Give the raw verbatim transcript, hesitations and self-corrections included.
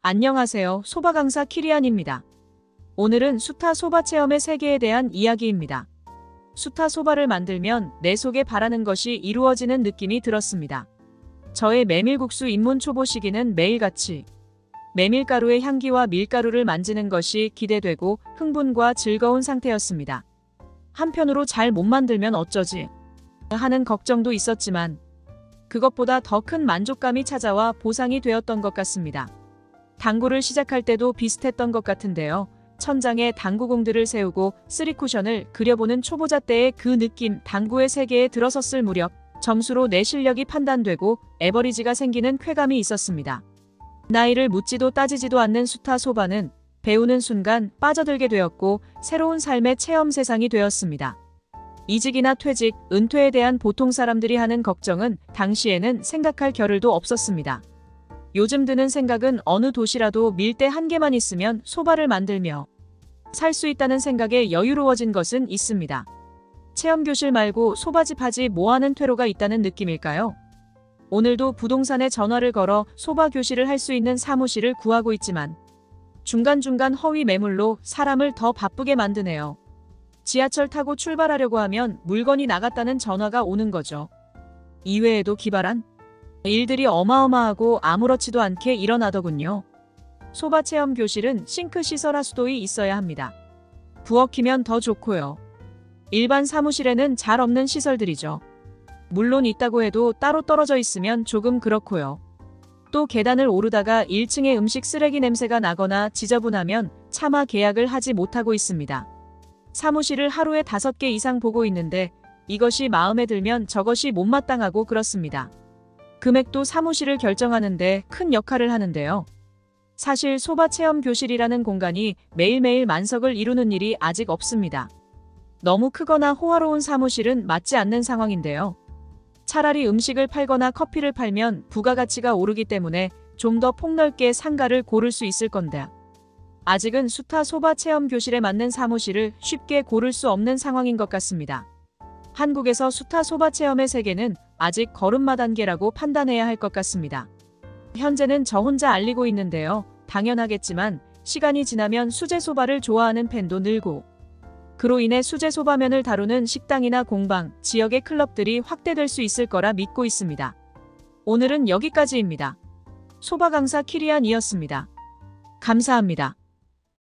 안녕하세요. 소바 강사 키리안입니다. 오늘은 수타 소바 체험의 세계에 대한 이야기입니다. 수타 소바를 만들면 내 속에 바라는 것이 이루어지는 느낌이 들었습니다. 저의 메밀국수 입문 초보 시기는 매일같이 메밀가루의 향기와 밀가루를 만지는 것이 기대되고 흥분과 즐거운 상태였습니다. 한편으로 잘 못 만들면 어쩌지 하는 걱정도 있었지만 그것보다 더 큰 만족감이 찾아와 보상이 되었던 것 같습니다. 당구를 시작할 때도 비슷했던 것 같은데요. 천장에 당구공들을 세우고 쓰리쿠션을 그려보는 초보자 때의 그 느낌, 당구의 세계에 들어섰을 무렵 점수로 내 실력이 판단되고 에버리지가 생기는 쾌감이 있었습니다. 나이를 묻지도 따지지도 않는 수타 소바는 배우는 순간 빠져들게 되었고 새로운 삶의 체험 세상이 되었습니다. 이직이나 퇴직, 은퇴에 대한 보통 사람들이 하는 걱정은 당시에는 생각할 겨를도 없었습니다. 요즘 드는 생각은 어느 도시라도 밀대 한 개만 있으면 소바를 만들며 살 수 있다는 생각에 여유로워진 것은 있습니다. 체험교실 말고 소바집 하지 뭐하는 퇴로가 있다는 느낌일까요? 오늘도 부동산에 전화를 걸어 소바 교실을 할 수 있는 사무실을 구하고 있지만 중간중간 허위 매물로 사람을 더 바쁘게 만드네요. 지하철 타고 출발하려고 하면 물건이 나갔다는 전화가 오는 거죠. 이외에도 기발한 일들이 어마어마하고 아무렇지도 않게 일어나더군요. 소바 체험 교실은 싱크 시설 하수도이 있어야 합니다. 부엌이면 더 좋고요. 일반 사무실에는 잘 없는 시설들이죠. 물론 있다고 해도 따로 떨어져 있으면 조금 그렇고요. 또 계단을 오르다가 일 층에 음식 쓰레기 냄새가 나거나 지저분하면 차마 계약을 하지 못하고 있습니다. 사무실을 하루에 다섯 개 이상 보고 있는데 이것이 마음에 들면 저것이 못마땅하고 그렇습니다. 금액도 사무실을 결정하는데 큰 역할을 하는데요. 사실 소바 체험 교실이라는 공간이 매일매일 만석을 이루는 일이 아직 없습니다. 너무 크거나 호화로운 사무실은 맞지 않는 상황인데요. 차라리 음식을 팔거나 커피를 팔면 부가가치가 오르기 때문에 좀 더 폭넓게 상가를 고를 수 있을 건데 아직은 수타 소바 체험 교실에 맞는 사무실을 쉽게 고를 수 없는 상황인 것 같습니다. 한국에서 수타 소바 체험의 세계는 아직 걸음마 단계라고 판단해야 할 것 같습니다. 현재는 저 혼자 알리고 있는데요. 당연하겠지만 시간이 지나면 수제소바를 좋아하는 팬도 늘고 그로 인해 수제소바면을 다루는 식당이나 공방, 지역의 클럽들이 확대될 수 있을 거라 믿고 있습니다. 오늘은 여기까지입니다. 소바 강사 키리안이었습니다. 감사합니다.